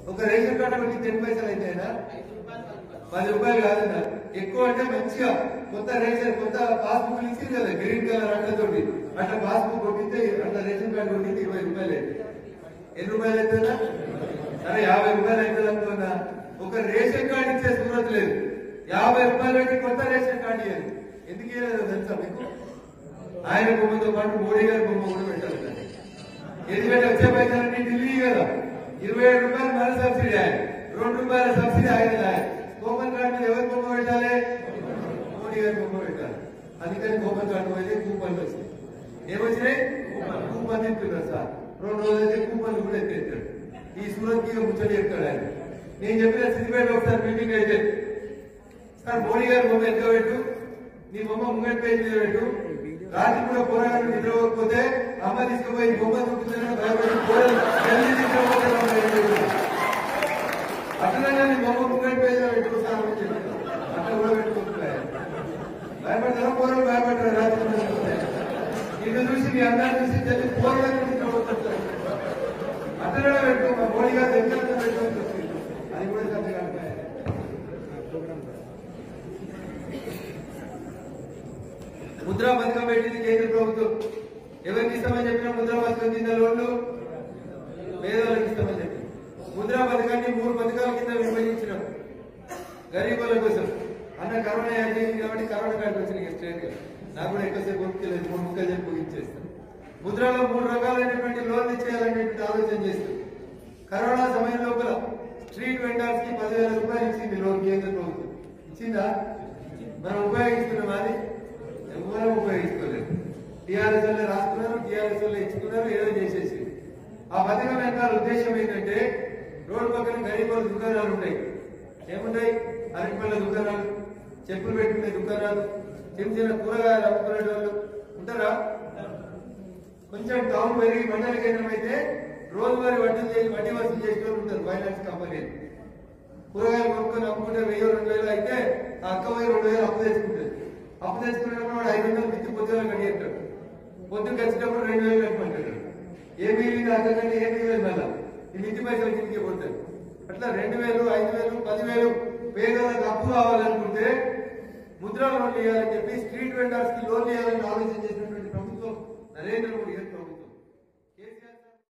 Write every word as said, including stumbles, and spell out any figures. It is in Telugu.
ఒక రేషన్ కార్డు పెట్టి ఎన్ని పైసలు అయితాయినా పది రూపాయలు కాదన్నా ఎక్కువ అంటే మంచిగా కొత్త రేషన్ కొత్త పాస్బుక్ ఇచ్చింది కదా గ్రీన్ కలర్ అట్లతోటి అట్లా పాస్బుక్ కొట్టితే అట్లా రేషన్ కార్డు కొట్టితే ఇరవై రూపాయలు అయితే ఎన్ని రూపాయలు అవుతుందా సరే యాభై రూపాయలు అవుతుంది అనుకున్నా ఒక రేషన్ కార్డు ఇచ్చే సూరత్ లేదు యాభై రూపాయలు పెట్టి కొత్త రేషన్ కార్డు ఇవ్వదు ఎందుకు ఇవ్వలేదు తెలుసా మీకు ఆయన బొమ్మతో పాటు మోడీ గారి బొమ్మ కూడా పెట్టాలి ఎందుకంటే వచ్చే పైసలన్నీ ఢిల్లీ కదా ఇరవై ఏడు రూపాయలు మన సబ్సిడీ ఆయన రెండు రూపాయల సబ్సిడీ ఆయన కోపన్ కార్డు మీద ఎవరి బొమ్మ పెట్టాలి మోడీ గారి బొమ్మ పెట్టాలి అందుకని కోపన్ కార్డు అయితే కూపన్లు వచ్చినాయి ఏమొచ్చినాయి కూపన్ తింటున్నారు సార్ రెండు రోజులు అయితే కూపన్లు కూడా ఎత్తేస్తాడు ఈ సూరత్ కి ముచ్చడి చెప్తాడు ఆయన నేను చెప్పిన సిద్దిపేట ఒకసారి మీటింగ్ అయితే సార్ మోడీ గారి బొమ్మ ఎంత పెట్టు నీ బొమ్మ ముంగటి పేజీ మీద పెట్టు రాత్రి కూడా పోరాటం నిద్రపోకపోతే అమ్మ తీసుకుపోయి బొమ్మ దొరుకుతుందని భయపడి అట్లనే నీ బొమ్మ ముంగటి పేజీలో పెట్టుకుంటాను చెప్పి అట్లా కూడా పెట్టుకుంటున్నాయి భయపడతారా పోరాడు భయపడతారు రాత్రి ఇది చూసి మీ అందరిని చూసి చెప్పి పోరాటం నిద్రపోతారు అట్లనే పెట్టుకో మోడీ గారు దగ్గర పెట్టుకోవచ్చు అది కూడా చక్కగా ముద్రా పథకం పెట్టింది కేంద్ర ప్రభుత్వం ఎవరికి ఇస్తామని చెప్పిన ముద్రా పథకం కింద లోన్లు పేదవాళ్ళకి ఇస్తామని చెప్పి ముద్రా పథకాన్ని మూడు పథకాల కింద విభజించినాం గరీబుల కోసం అన్న కరోనా యాడ్ చేసింది కాబట్టి కరోనా కార్డు వచ్చినాయి స్ట్రేట్ గా నాకు కూడా ఎక్కువసేపు గుర్తులేదు మూడు ముక్కలు చెప్పి ముగించేస్తాను ముద్రలో మూడు రకాలైనటువంటి లోన్లు ఇచ్చేయాలనేటువంటి ఆలోచన చేస్తాం కరోనా సమయం లోపల స్ట్రీట్ వెండర్స్ కి పదివేల రూపాయలు ఇచ్చింది లోన్ కేంద్ర ప్రభుత్వం ఇచ్చిందా మనం ఉపయోగిస్తున్నాం అది ఎవరూ ఉపయోగించుకోలేదు టీఆర్ఎస్ వల్ల రాసుకున్నారు టీఆర్ఎస్ వల్ల ఇచ్చుకున్నారు ఏదో చేసేసి ఆ పథకం వెనకాల ఉద్దేశం ఏంటంటే రోడ్డు పక్కన గరీబుల దుకాణాలు ఉంటాయి ఏముంటాయి అరటిపళ్ళ దుకాణాలు చెప్పులు పెట్టుకునే దుకాణాలు చిన్న చిన్న కూరగాయలు అమ్ముకునే వాళ్ళు ఉంటారా కొంచెం టౌన్ పెరిగి మండల కేంద్రం అయితే రోజువారీ వడ్డీలు చేసి వడ్డీ వసూలు చేసే వాళ్ళు ఉంటారు ఫైనాన్స్ కంపెనీలు కూరగాయలు కొనుక్కొని అమ్ముకుంటే వెయ్యి రెండు వేలు అయితే ఆ అక్క పోయి రెండు వేలు అప్పు తెచ్చుకుంటుంది అప్పు తెచ్చుకున్నప్పుడు వాడు ఐదు వందలు మిత్తి పొద్దున కడిగేస్తాడు పొద్దుకు వచ్చినప్పుడు రెండు వేలు కట్టుకుంటాడు ఏ మిగిలింది అంతకంటే ఏ మిగిలింది మళ్ళా ఈ మిత్తి పైసలు కిందకి పోతాడు అట్లా రెండు వేలు ఐదు వేలు పదివేలు పేదలకు అప్పు కావాలనుకుంటే ముద్రా లోన్లు ఇవ్వాలని చెప్పి స్ట్రీట్ వెండర్స్ కి లోన్లు ఇవ్వాలని ఆలోచన చేసినటువంటి ప్రభుత్వం నరేంద్ర మోడీ